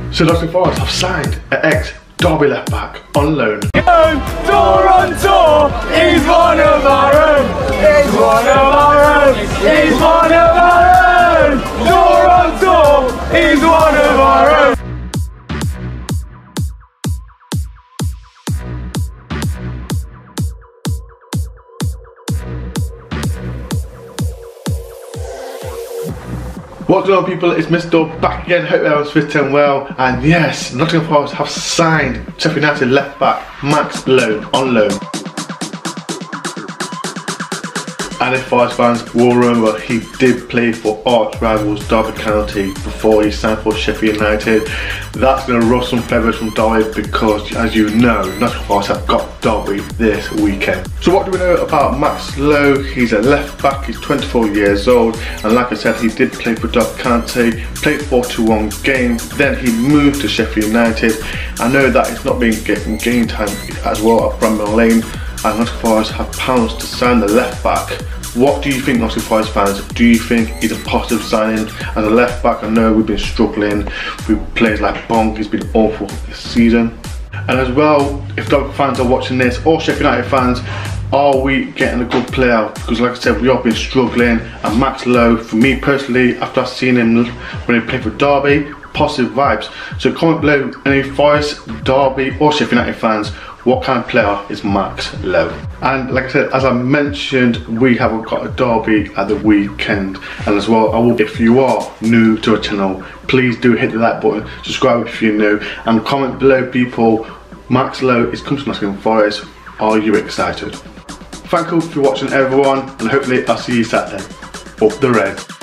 So Nottingham Forest have signed an ex-Derby left-back on loan. DoreOnTour, he's one of our own. He's one of our own. He's one of our own. DoreOnTour, he's one of our own. What's going on, people? It's Mr. back again. Hope everyone's fit and well. And yes, Nottingham Forest have signed Sheffield United left back Max Lowe on loan. And if Forest fans will remember, he did play for arch rivals Derby County before he signed for Sheffield United. That's going to ruffle some feathers from Derby because, as you know, Nottingham Forest have got Derby this weekend. So what do we know about Max Lowe? He's a left back, he's 24 years old, and like I said, he did play for Derby County, played 41 games, then he moved to Sheffield United. I know that he's not been getting game time as well at Bramall Lane, and Nottingham Forest have pounds to sign the left back. What do you think, Nottingham Forest fans? Do you think he's a positive signing as a left back? I know we've been struggling with players like Bonk, he's been awful this season. And as well, if Derby fans are watching this, or Sheffield United fans, are we getting a good player? Because like I said, we have been struggling, and Max Lowe, for me personally, after I've seen him when he played for Derby, positive vibes. So comment below, any Forest, Derby or Sheffield United fans, what kind of player is Max Lowe? And like I said, as I mentioned, we haven't got a Derby at the weekend. And as well, if you are new to our channel, please do hit the like button, subscribe if you're new, and comment below, people. Max Lowe is coming to Nottingham Forest. Are you excited? Thank you for watching, everyone, and hopefully I'll see you Saturday. Up the red.